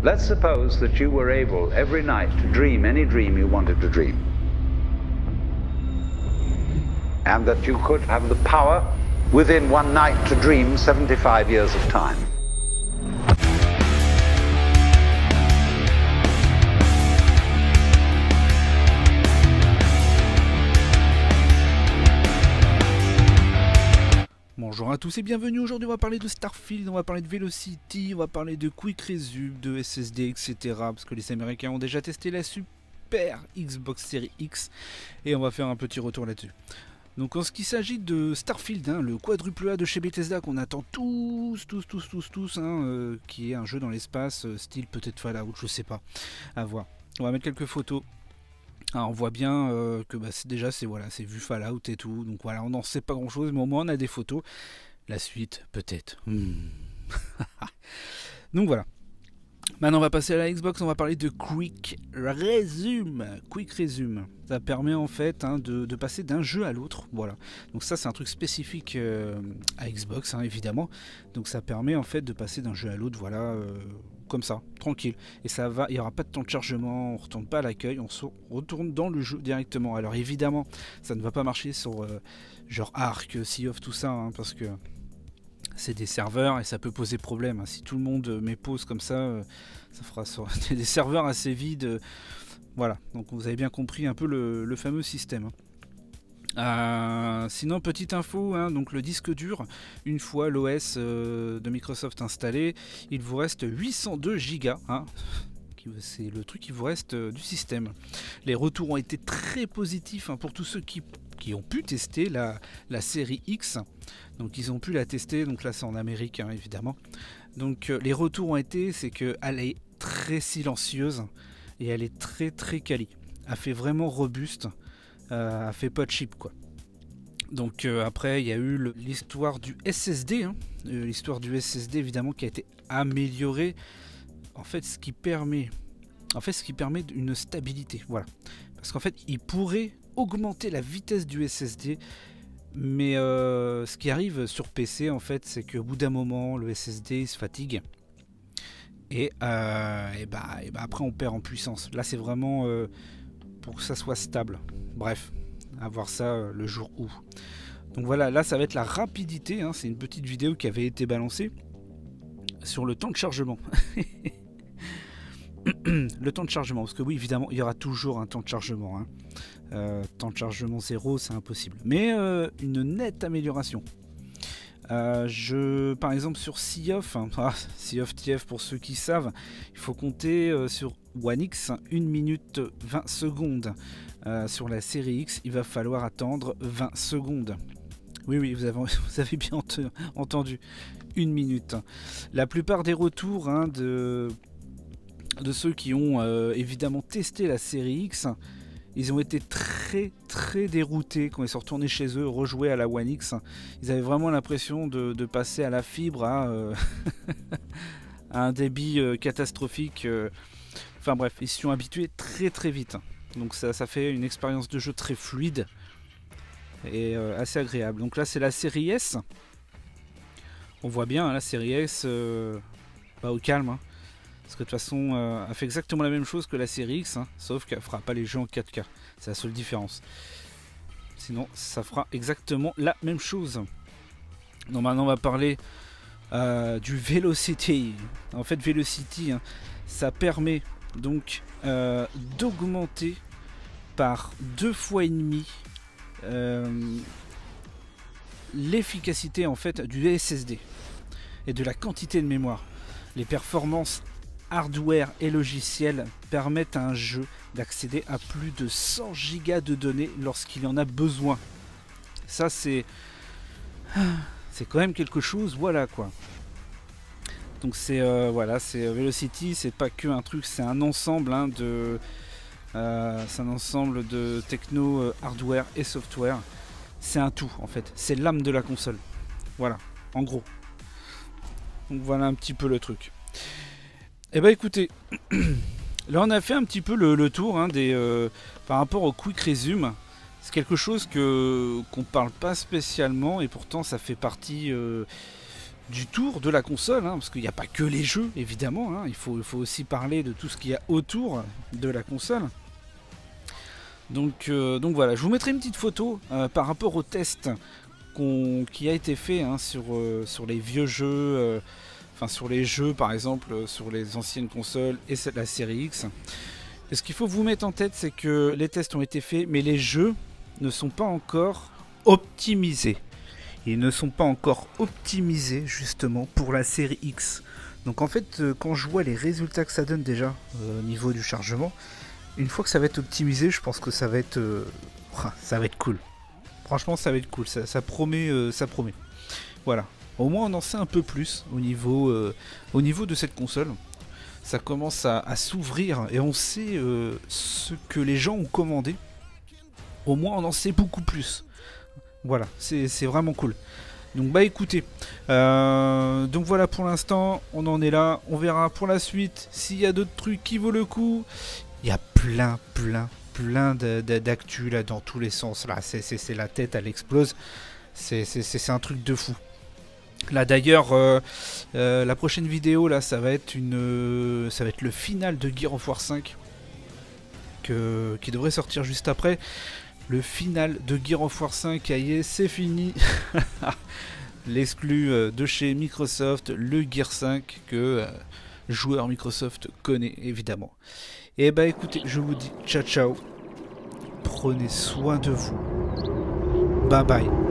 Let's suppose that you were able every night to dream any dream you wanted to dream. And that you could have the power within one night to dream 75 years of time. Bonjour à tous et bienvenue. Aujourd'hui on va parler de Starfield, on va parler de Velocity, on va parler de Quick Resume, de SSD, etc. Parce que les Américains ont déjà testé la super Xbox Series X et on va faire un petit retour là-dessus. Donc en ce qui s'agit de Starfield, le quadruple A de chez Bethesda qu'on attend tous, qui est un jeu dans l'espace, style peut-être Fallout, je sais pas, à voir. On va mettre quelques photos. Alors on voit bien que déjà c'est vu Fallout et tout, donc voilà, on n'en sait pas grand chose, mais au moins on a des photos. La suite peut-être. Donc voilà. Maintenant on va passer à la Xbox, on va parler de Quick Resume. Quick Resume, ça permet en fait de passer d'un jeu à l'autre, voilà. Donc ça c'est un truc spécifique à Xbox évidemment. Donc ça permet en fait de passer d'un jeu à l'autre, voilà, comme ça, tranquille. Et ça va, il n'y aura pas de temps de chargement, on ne retourne pas à l'accueil, on se retourne dans le jeu directement. Alors évidemment ça ne va pas marcher sur genre Arc, Sea of tout ça, parce que c'est des serveurs et ça peut poser problème. Si tout le monde met pause comme ça, ça fera sur des serveurs assez vides. Voilà, donc vous avez bien compris un peu le fameux système. Sinon, petite info, donc le disque dur, une fois l'OS de Microsoft installé, il vous reste 802 Go. C'est le truc qui vous reste du système. Les retours ont été très positifs pour tous ceux qui ont pu tester la série X. Donc ils ont pu la tester, donc là c'est en Amérique évidemment. Donc les retours ont été, c'est qu'elle est très silencieuse et elle est très très quali. Elle fait vraiment robuste, elle fait pas cheap quoi. Donc après il y a eu l'histoire du SSD, l'histoire du SSD évidemment qui a été améliorée. En fait ce qui permet une stabilité, voilà. Parce qu'en fait il pourrait augmenter la vitesse du SSD, mais ce qui arrive sur PC en fait c'est qu'au bout d'un moment le SSD il se fatigue et après on perd en puissance. Là c'est vraiment pour que ça soit stable. Bref, à voir ça le jour où. Donc voilà, là ça va être la rapidité, c'est une petite vidéo qui avait été balancée sur le temps de chargement. Le temps de chargement, parce que oui évidemment il y aura toujours un temps de chargement, temps de chargement 0 c'est impossible, mais une nette amélioration. Par exemple sur Sea of TF pour ceux qui savent, il faut compter sur One X 1 minute 20 secondes. Sur la série X il va falloir attendre 20 secondes. Oui vous avez bien entendu, 1 minute. La plupart des retours de ceux qui ont évidemment testé la série X, ils ont été très très déroutés quand ils sont retournés chez eux rejouer à la One X. Ils avaient vraiment l'impression de passer à la fibre à un débit catastrophique. Enfin bref, ils s'y sont habitués très très vite. Donc ça fait une expérience de jeu très fluide et assez agréable. Donc là c'est la série S. On voit bien la série S pas au calme. Parce que de toute façon, elle fait exactement la même chose que la série X, sauf qu'elle fera pas les jeux en 4K. C'est la seule différence. Sinon, ça fera exactement la même chose. Donc maintenant, on va parler du Velocity. En fait, Velocity, ça permet donc d'augmenter par 2,5 fois l'efficacité en fait du SSD et de la quantité de mémoire. Les performances hardware et logiciel permettent à un jeu d'accéder à plus de 100 Go de données lorsqu'il en a besoin. Ça c'est quand même quelque chose, voilà quoi. Donc c'est Velocity, c'est pas que un truc, c'est un ensemble de techno, hardware et software. C'est un tout en fait, c'est l'âme de la console. Voilà, en gros. Donc voilà un petit peu le truc. Et bah écoutez, là on a fait un petit peu le tour par rapport au Quick Resume. C'est quelque chose qu'on parle pas spécialement et pourtant ça fait partie du tour de la console, hein, parce qu'il n'y a pas que les jeux, évidemment, hein, il faut aussi parler de tout ce qu'il y a autour de la console. Donc voilà, je vous mettrai une petite photo par rapport au test qui a été fait hein, sur les vieux jeux, enfin sur les jeux par exemple sur les anciennes consoles et la série X. Et ce qu'il faut vous mettre en tête, c'est que les tests ont été faits, mais les jeux ne sont pas encore optimisés. Ils ne sont pas encore optimisés justement pour la série X. Donc en fait, quand je vois les résultats que ça donne déjà au niveau du chargement, une fois que ça va être optimisé, je pense que ça va être cool. Franchement, ça va être cool. Ça promet, ça promet. Voilà. Au moins, on en sait un peu plus au niveau de cette console. Ça commence à s'ouvrir et on sait ce que les gens ont commandé. Au moins, on en sait beaucoup plus. Voilà, c'est vraiment cool. Donc bah écoutez, donc voilà pour l'instant, on en est là. On verra pour la suite s'il y a d'autres trucs qui vaut le coup. Il y a plein d'actu là dans tous les sens. Là, c'est la tête, elle explose. C'est un truc de fou. Là d'ailleurs, la prochaine vidéo là, ça va être le final de Gears of War 5 qui devrait sortir juste après. Le final de Gears of War 5, aïe, c'est fini. L'exclu de chez Microsoft, le Gears 5 que joueur Microsoft connaît évidemment. Et bah écoutez, je vous dis ciao ciao. Prenez soin de vous. Bye bye.